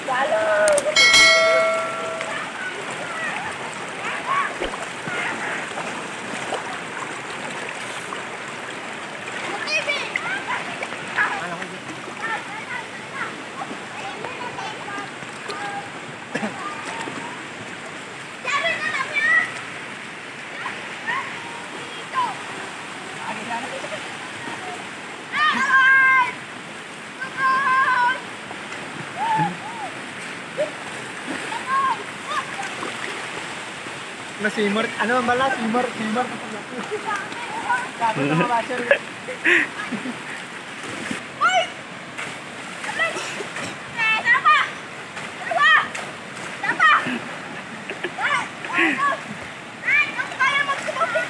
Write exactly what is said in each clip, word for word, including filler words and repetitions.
Na simmer, ano bala simmer, simmer. Sabi ng mga basher. Hoy! Eh, tama. Dalawa. Tama. Ay, ano? Ay, ang kaya magsubukin.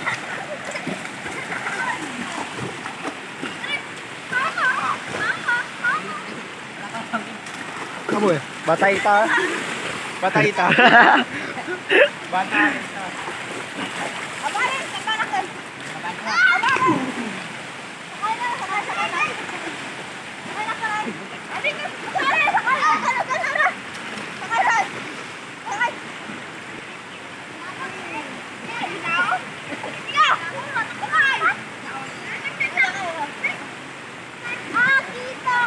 Kamu ya? Bata ita. Bata ita. Bata ita. Abarin, kaganakan. Abarin. Sakay na, sakay, sakay na. Sakay na, sakay. Abi ka, sakay, sakay, sakay, sakay. Sakay na. Sakay. Eh, binaw. Ikaw. Sakay. Ah, kita.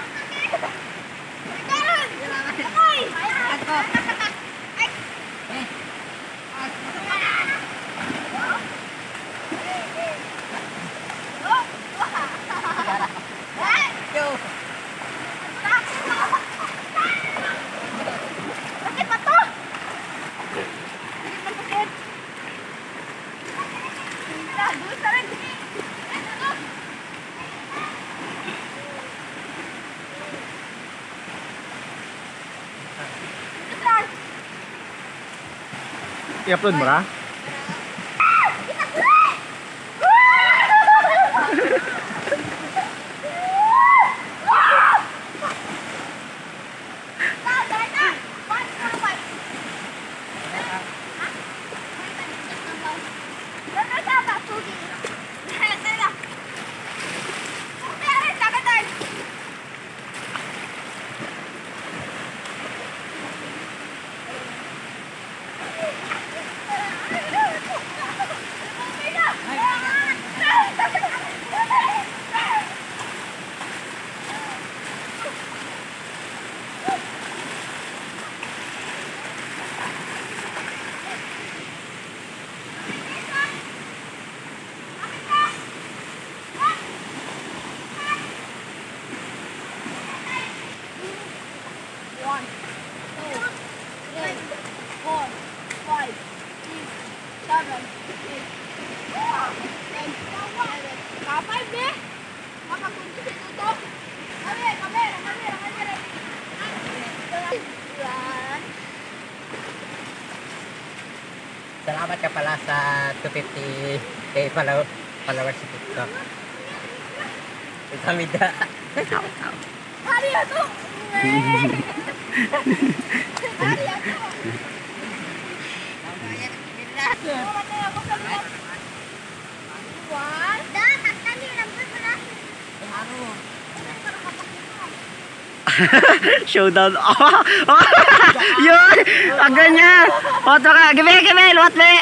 I-upload mo ra? Salamat ka pala sa two fifty K follow, followers sa TikTok. Kami da. Hari ako. Hari ako. Showdown. Oh, oh. Yun, ang ganyan. Foto ka. Gabi, gabi, luwat be.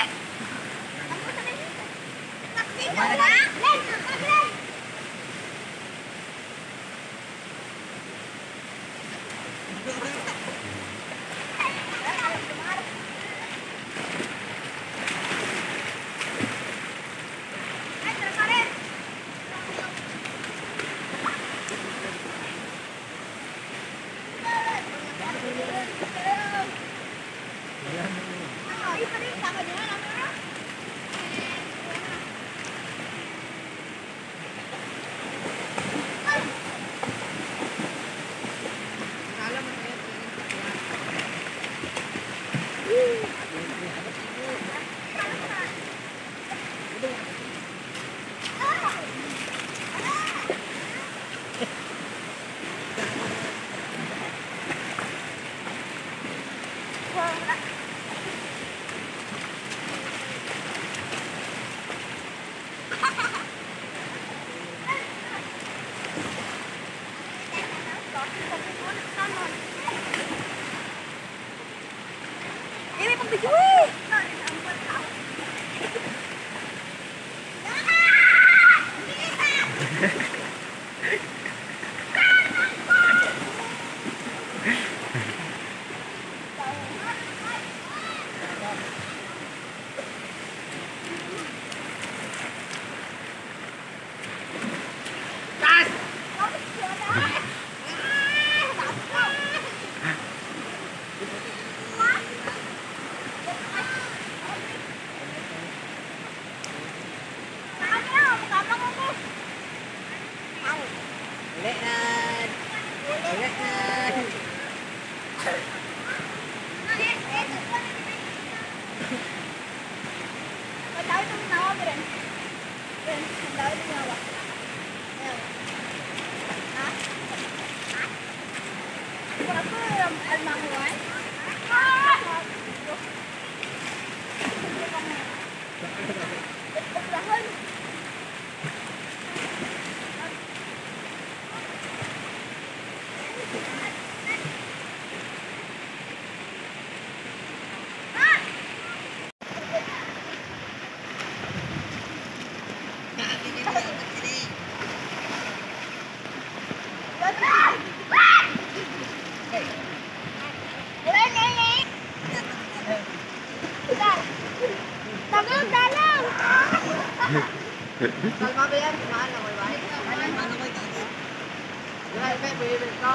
Kalma ba yan? Kumaan na, may Ano ko ito? Dahil may bibig ko.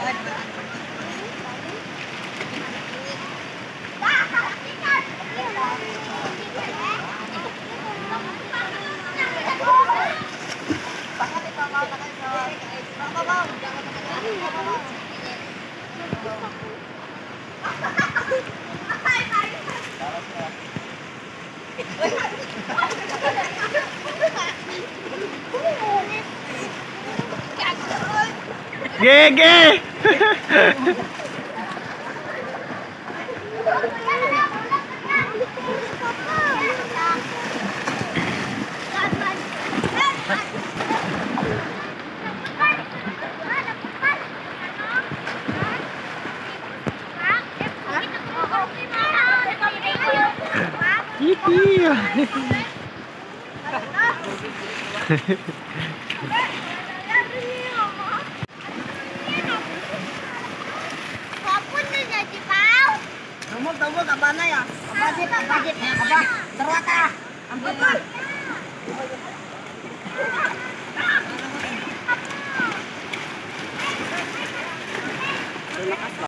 Gege. Yippee. Tumog-tumog, aba na ya. Budget, budget. Aba, terwata. Ampun lah.